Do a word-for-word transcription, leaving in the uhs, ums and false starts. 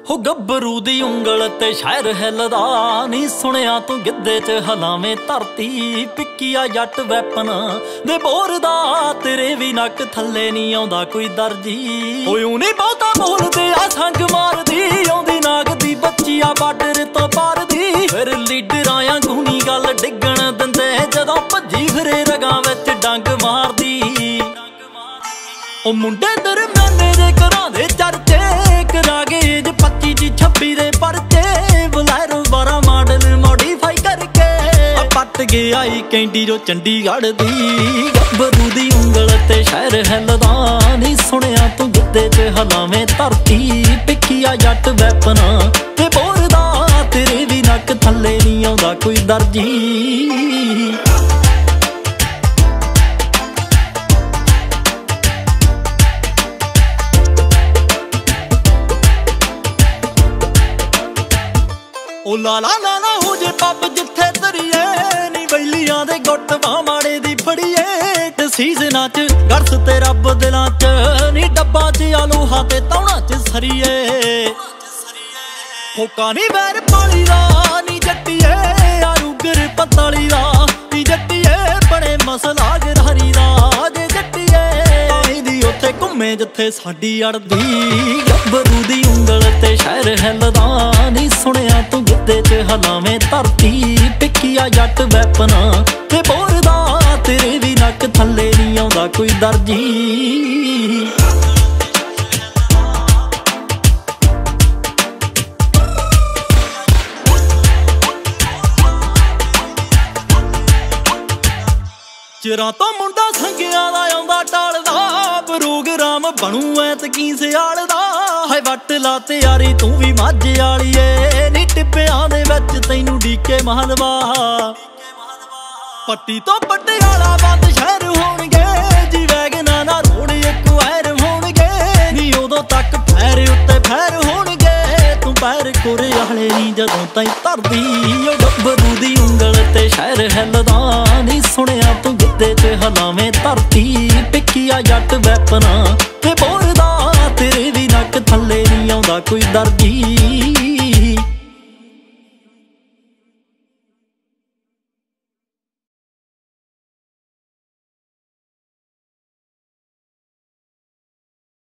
हो गब्बरू दी उंगल ते शहर हिलदा नी सुनिया तू गिद्धे च हलावें धरती पिक्किया जट वैपन दे बोरदा तेरे भी नक थल्ले नहीं आउंदा कोई दर्जी ओए नी बहुता बोलदे आ संग मारदी आउंदी नाग दी बच्चिया बार्डर तो पार दी फिर लीडरां आंगूनी गल डिगण दिंदे जदों भज्जी फिरे रगां विच डंग मारदी ओ मुंडे दरम्याने दे घरां दे चर्चे करागे ज पच्ची च छब्बी दे परचे बुलैरो बारह मॉडल मॉडिफाई करके पट के आई कैंडी जो चंडीगढ़ दी गब्बरू दी उंगल ते शहर हिलदा नी सुनिया तू गिद्धे च हलावें धरती पिक्किया जट वैपन ते बोरदा तेरे भी नक थल्ले नहीं आउंदा कोई दर्जी ओ लाला लाला हो जे पब जिथे तरीए नी बैलियां दे गुट बां माड़े दी फड़ीए ते सीज़नां च गरस ते रब दिलां च नी डब्बां च आलूहा ते तौणा च सरीए होका नी बैर पाली दा नी जट्टीए आरूगर पताली दा नी जट्टीए बड़े मसला गरहरी दा जे जट्टीए दी उत्थे घुम्मे जिथे साडी अड़दी गब्बरू दी उंगल ते शहर हिलदा नी सुनिया तू गिद्धे च हलावें धरती पिक्किया जट वैपन ते बोरदा तेरे भी नक थल्ले नहीं आउंदा कोई दर्जी चिरां तो मुंडा संगिया दा आउंदा टालदा प्रोग्राम बनू ऐत की सियाल दा हाय वट ला त्यारी तू भी माझे वाली ए नी टिप्पियां दे विच तैनू डीके महलवा पट्टी तो पटियाला बंद शहर होणगे जी वैगना ना रोड इक वायर होणगे नी उदों तक पैर उत्ते पैर होणगे तू पैर कोरे वाले नी जदों ताईं धरदी ओ गब्बरू दी उंगल ते शहर हिलदा नी सुनिया तू गिद्धे च हलावें धरती पिक्किया जट वैपन ते बोरदा तेरे भी नक थल्ले नहीं आउंदा कोई दर्जी